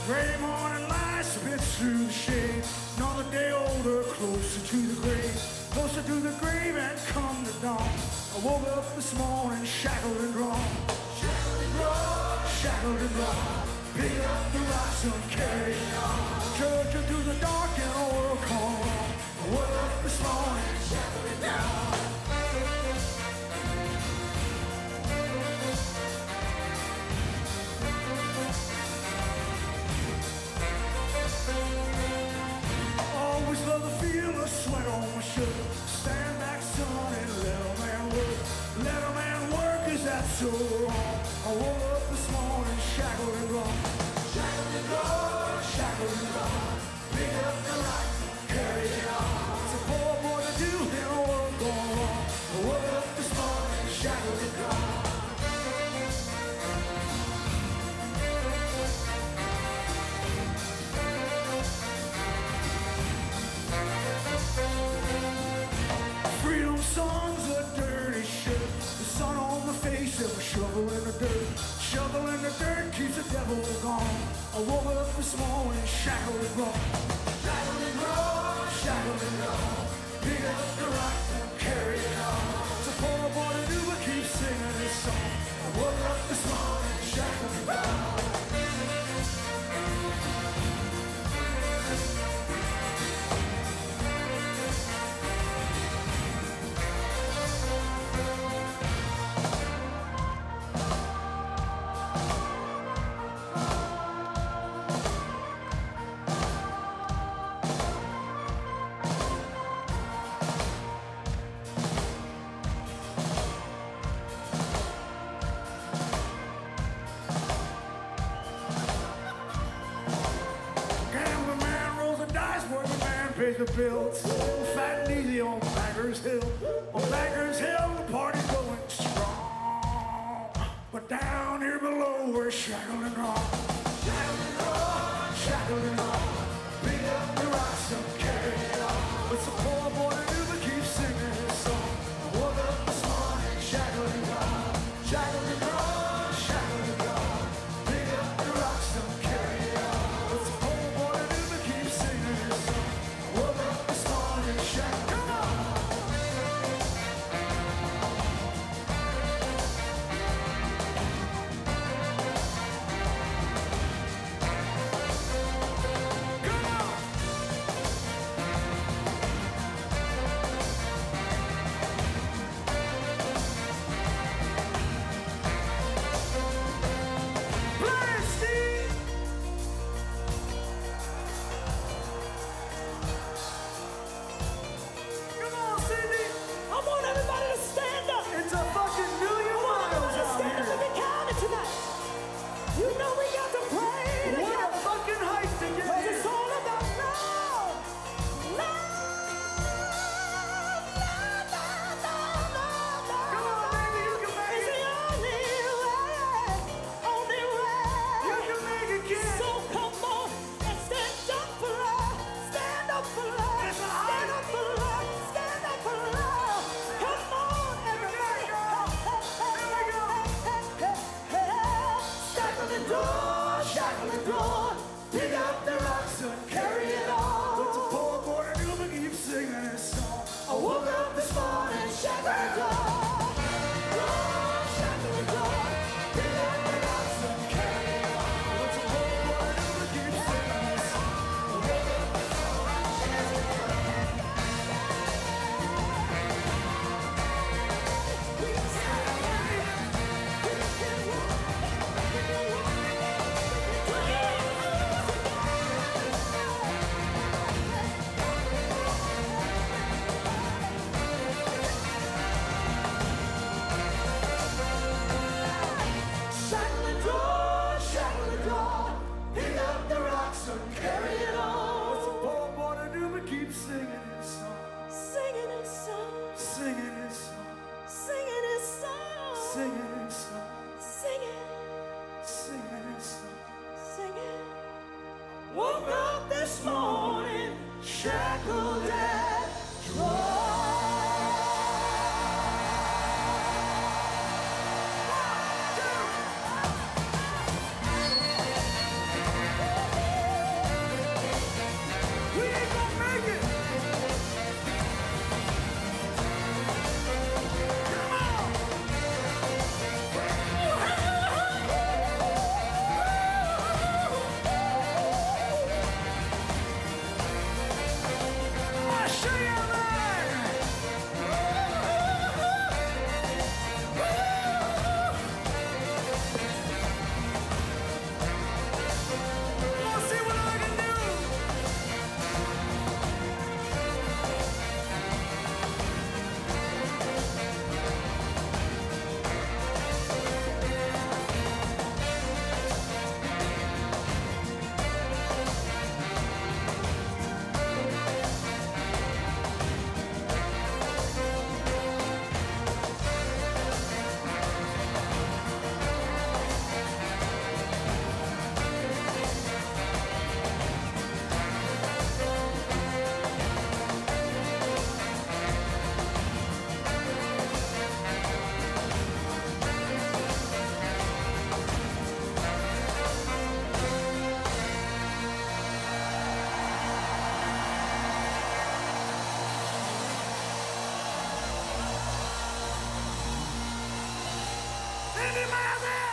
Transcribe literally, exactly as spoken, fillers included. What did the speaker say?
Gray morning light spits through the shade. Another day older, closer to the grave. Closer to the grave and come the dawn. I woke up this morning shackled and drawn. Shackled and drawn, shackled and drawn. Pick up the rocks and carry on. Trudging through the dark and a world called wrong. I woke up this morning shackled and drawn. Always love the feel of sweat on my shirt. Stand back, son, and let a man work. Let a man work, is that so wrong? I woke up this morning shackled and drawn. Shackled and drawn, shackled and drawn. Pick up the light, carry it on. It's a poor boy to do in a world gone wrong. I woke up this morning shackled and drawn. Freedom songs are dirty shit. The sun on the face of a shovel in the dirt. Shovel in the dirt keeps the devil gone. I woke up this morning shackled and drawn. Shackled and drawn, shackled and drawn. Pick up the rock and carry it on. It's a poor boy to do but keep singing this song. I woke up this morning shackled and drawn. Pays the bills, fat and easy on Bankers Hill. On Bankers Hill, the party's going strong. But down here below, we're shackled and drawn. Shackled and drawn, shackled and drawn. Pick up the rocks and carry it on. It's a poor boy to do but keep singing his song. I woke up this morning shackled and drawn. Shackled and drawn, shackled and drawn. Pick up the rocks and carry it on. It's a poor boy to do but keep singing his song. Woke up this morning shackled and drawn. Pick up the rocks and carry it on. What's a poor boy to do but keep singing his song? I woke up this morning shackled and drawn. Shackled and drawn. Pick up the rocks and carry it on. What's a poor boy to do but keep singing his song? I woke up this morning shackled and drawn. Woke up this morning shackled and drawn. Anybody out there?